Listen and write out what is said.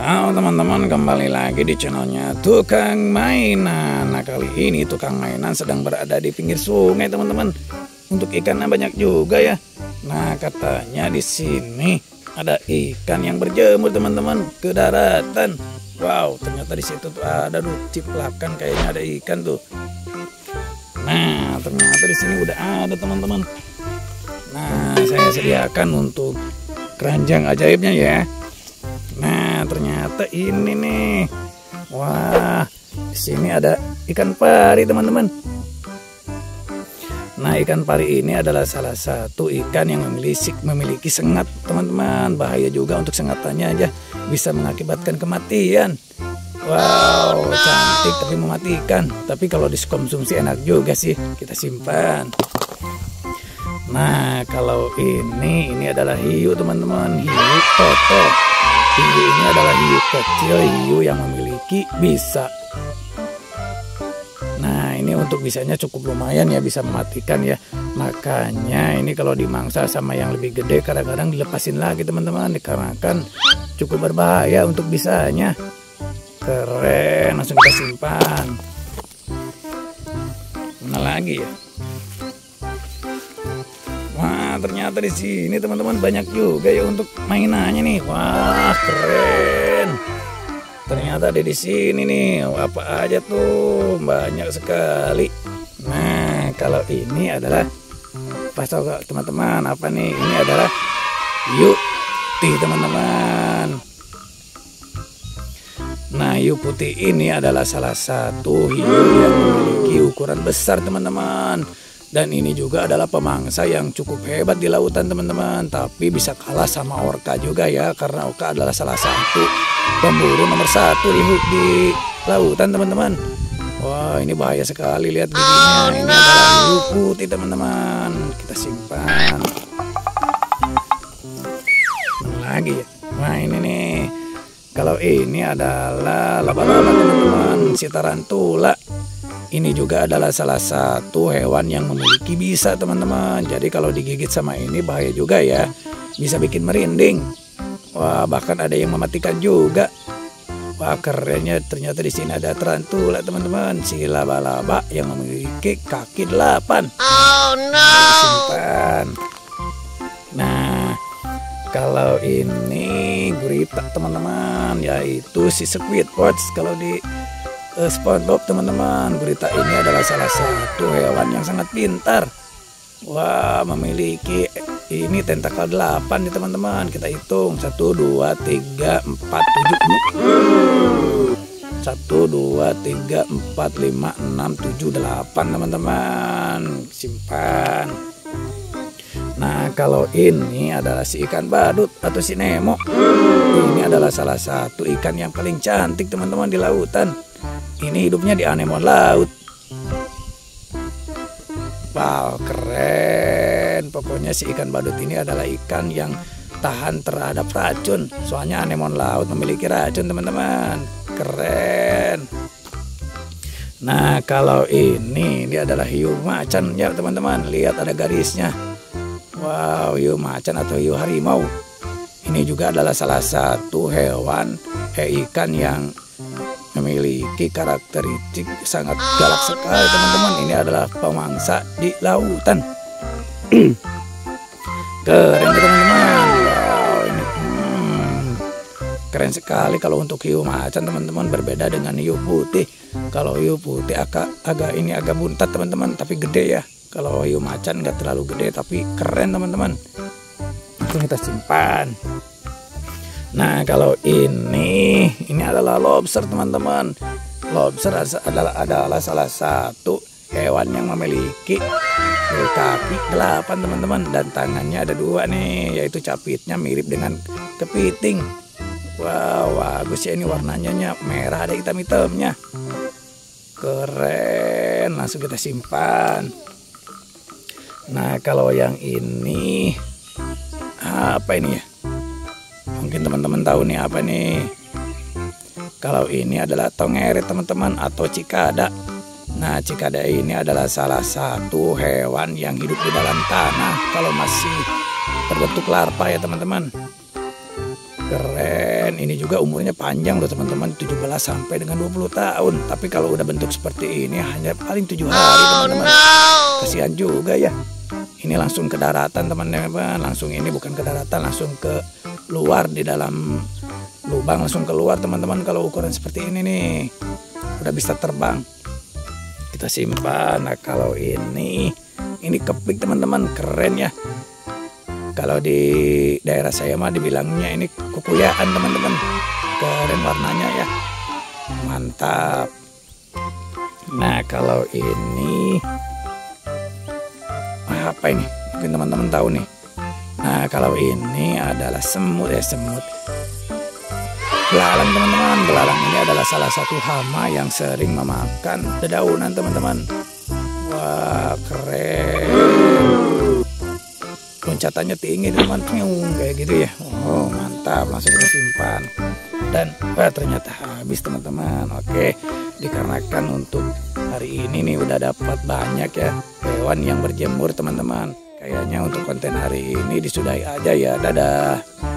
Halo teman-teman, kembali lagi di channelnya Tukang Mainan. Nah, kali ini Tukang Mainan sedang berada di pinggir sungai teman-teman. Untuk ikannya banyak juga ya. Nah, katanya di sini ada ikan yang berjemur teman-teman ke daratan. Wow, ternyata di situ tuh ada tuh ciplakan, kayaknya ada ikan tuh. Nah, ternyata di sini udah ada teman-teman. Nah, saya sediakan untuk keranjang ajaibnya ya. Nah, ternyata ini nih. Wah, di sini ada ikan pari teman-teman. Nah, ikan pari ini adalah salah satu ikan yang memiliki sengat teman-teman. Bahaya juga untuk sengatannya aja, bisa mengakibatkan kematian. Wow, cantik tapi mematikan. Tapi kalau dikonsumsi enak juga sih, kita simpan. Nah, kalau ini adalah hiu teman-teman, hiu toto. Hiu ini adalah hiu kecil, hiu yang memiliki bisa. Nah, ini untuk bisanya cukup lumayan ya, bisa mematikan ya. Makanya ini kalau dimangsa sama yang lebih gede kadang-kadang dilepasin lagi teman-teman, dikarenakan cukup berbahaya untuk bisanya. Keren, langsung kita simpan. Mana lagi ya? Wah, ternyata di sini teman-teman banyak juga ya untuk mainannya nih. Wah, keren. Ternyata ada di sini nih. Apa aja tuh? Banyak sekali. Nah, kalau ini adalah pas teman-teman, apa nih? Ini adalah hiu putih teman-teman. Nah, hiu putih ini adalah salah satu hiu yang memiliki ukuran besar teman-teman. Dan ini juga adalah pemangsa yang cukup hebat di lautan teman-teman. Tapi bisa kalah sama orca juga ya, karena orca adalah salah satu pemburu nomor 1 di lautan teman-teman. Wah, ini bahaya sekali, lihat giginya. Ini adalah hiu putih teman-teman. Kita simpan. Mana lagi ya? Nah, ini nih. Kalau ini adalah laba-laba teman-teman, si tarantula. Ini juga adalah salah satu hewan yang memiliki bisa teman-teman. Jadi kalau digigit sama ini bahaya juga ya. Bisa bikin merinding. Wah, bahkan ada yang mematikan juga. Wah, kerennya ternyata di sini ada tarantula teman-teman. Si laba-laba yang memiliki kaki 8. Oh no. Simpan. Nah, kalau ini gurita teman-teman, yaitu si Squidward kalau di SpongeBob teman-teman. Gurita ini adalah salah satu hewan yang sangat pintar. Wah, memiliki ini tentakel 8 nih teman-teman. Kita hitung 1, 2, 3, 4, 7. 1, 2, 3, 4, 5, 6, 7, 8 teman-teman. Simpan. Nah, kalau ini adalah si ikan badut atau si Nemo. Ini adalah salah satu ikan yang paling cantik teman-teman di lautan. Ini hidupnya di anemon laut. Wow, keren. Pokoknya si ikan badut ini adalah ikan yang tahan terhadap racun. Soalnya anemon laut memiliki racun teman-teman. Keren. Nah, kalau ini adalah hiu macan ya teman-teman. Lihat ada garisnya. Wow, hiu macan atau hiu harimau. Ini juga adalah salah satu hewan ikan yang memiliki karakteristik sangat galak sekali teman-teman. Ini adalah pemangsa di lautan. Keren teman-teman. Wow, ini keren sekali. Kalau untuk hiu macan teman-teman berbeda dengan hiu putih. Kalau hiu putih agak buntat teman-teman, tapi gede ya. Kalau hiu macan nggak terlalu gede tapi keren teman-teman. Itu kita simpan. Nah, kalau ini adalah lobster teman-teman. Lobster adalah salah satu hewan yang memiliki kaki 8 teman-teman, dan tangannya ada 2 nih, yaitu capitnya mirip dengan kepiting. Wow, bagus ya, ini warnanya merah, ada hitam-hitamnya. Keren, langsung kita simpan. Nah, kalau yang ini apa ini ya? Mungkin teman-teman tahu nih apa nih. Kalau ini adalah tongeret teman-teman, atau cikada. Nah, cikada ini adalah salah satu hewan yang hidup di dalam tanah kalau masih berbentuk larva ya teman-teman. Keren. Dan ini juga umurnya panjang loh teman-teman, 17 sampai dengan 20 tahun. Tapi kalau udah bentuk seperti ini hanya paling 7 hari teman-teman. Kasihan juga ya. Ini langsung ke daratan teman-teman. Langsung ini bukan ke daratan, langsung ke luar di dalam lubang, langsung keluar teman-teman. Kalau ukuran seperti ini nih udah bisa terbang. Kita simpan. Nah kalau ini kepik teman-teman, keren ya. Kalau di daerah saya mah dibilangnya ini kukuyaan teman-teman. Keren warnanya ya, mantap. Nah kalau ini apa ini? Mungkin teman-teman tahu nih. Nah kalau ini adalah semut ya, semut belalang teman-teman. Belalang ini adalah salah satu hama yang sering memakan dedaunan teman-teman. Wah keren. Loncatannya tinggi teman, kayak gitu ya. Oh mantap, langsung kita simpan. Dan wah ternyata habis teman-teman. Oke, dikarenakan untuk hari ini nih udah dapat banyak ya hewan yang berjemur teman-teman. Kayaknya untuk konten hari ini disudahi aja ya. Dadah.